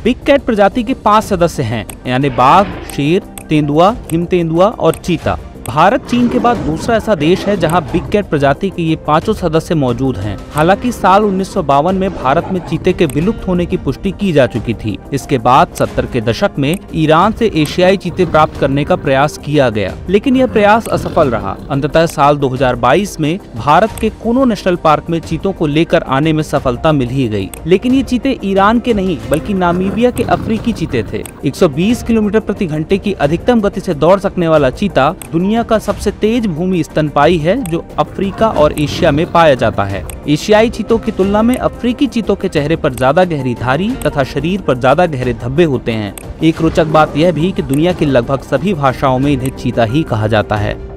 Big cat प्रजाति के 5 सदस्य हैं, यानी बाघ, शेर, तेंदुआ, हिम तेंदुआ और चीता। भारत चीन के बाद दूसरा ऐसा देश है जहां बिग कैट प्रजाति के ये 5 सदस्य मौजूद हैं। हालांकि साल 1952 में भारत में चीते के विलुप्त होने की पुष्टि की जा चुकी थी। इसके बाद 70 के दशक में ईरान से एशियाई चीते प्राप्त करने का प्रयास किया गया, लेकिन यह प्रयास असफल रहा। अंततः साल 2022 में भारत के कुनो नेशनल पार्क में चीतों को लेकर आने में सफलता मिल ही गई। लेकिन ये चीते ईरान के नहीं बल्कि नामीबिया के अफ्रीकी चीते थे। 120 किलोमीटर प्रति घंटे की अधिकतम गति से दौड़ सकने वाला चीता दुनिया का सबसे तेज भूमि स्तनपायी है, जो अफ्रीका और एशिया में पाया जाता है। एशियाई चीतों की तुलना में अफ्रीकी चीतों के चेहरे पर ज्यादा गहरी धारी तथा शरीर पर ज्यादा गहरे धब्बे होते हैं। एक रोचक बात यह भी कि दुनिया की लगभग सभी भाषाओं में इन्हें चीता ही कहा जाता है।